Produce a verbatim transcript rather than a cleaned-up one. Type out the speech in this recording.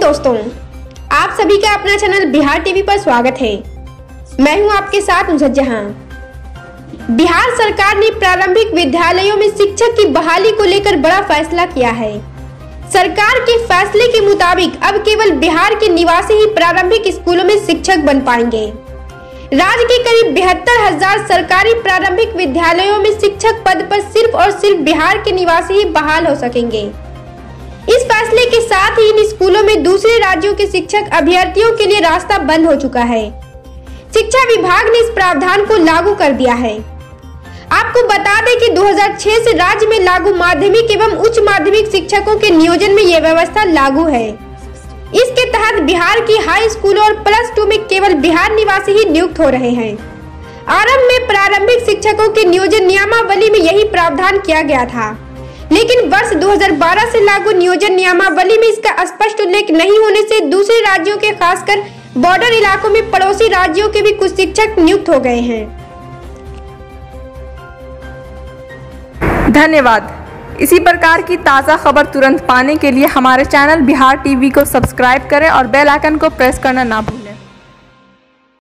दोस्तों, आप सभी का अपना चैनल बिहार टीवी पर स्वागत है। मैं हूं आपके साथ नुसरत जहां। बिहार सरकार ने प्रारंभिक विद्यालयों में शिक्षक की बहाली को लेकर बड़ा फैसला किया है। सरकार के फैसले के मुताबिक अब केवल बिहार के निवासी ही प्रारंभिक स्कूलों में शिक्षक बन पाएंगे। राज्य के करीब बहत्तर हजार सरकारी प्रारंभिक विद्यालयों में शिक्षक पद पर सिर्फ और सिर्फ बिहार के निवासी ही बहाल हो सकेंगे। इस फैसले के साथ ही इन स्कूलों में दूसरे राज्यों के शिक्षक अभ्यर्थियों के लिए रास्ता बंद हो चुका है। शिक्षा विभाग ने इस प्रावधान को लागू कर दिया है। आपको बता दें कि दो हज़ार छह से राज्य में लागू माध्यमिक एवं उच्च माध्यमिक शिक्षकों के नियोजन में यह व्यवस्था लागू है। इसके तहत बिहार की हाई स्कूलों और प्लस टू में केवल बिहार निवासी ही नियुक्त हो रहे हैं। आरंभ में प्रारंभिक शिक्षकों के नियोजन नियमावली में यही प्रावधान किया गया था, लेकिन वर्ष दो हज़ार बारह से लागू नियोजन नियमावली में इसका स्पष्ट उल्लेख नहीं होने से दूसरे राज्यों के खासकर बॉर्डर इलाकों में पड़ोसी राज्यों के भी कुछ शिक्षक नियुक्त हो गए हैं। धन्यवाद। इसी प्रकार की ताज़ा खबर तुरंत पाने के लिए हमारे चैनल बिहार टीवी को सब्सक्राइब करें और बेल आइकन को प्रेस करना ना भूलें।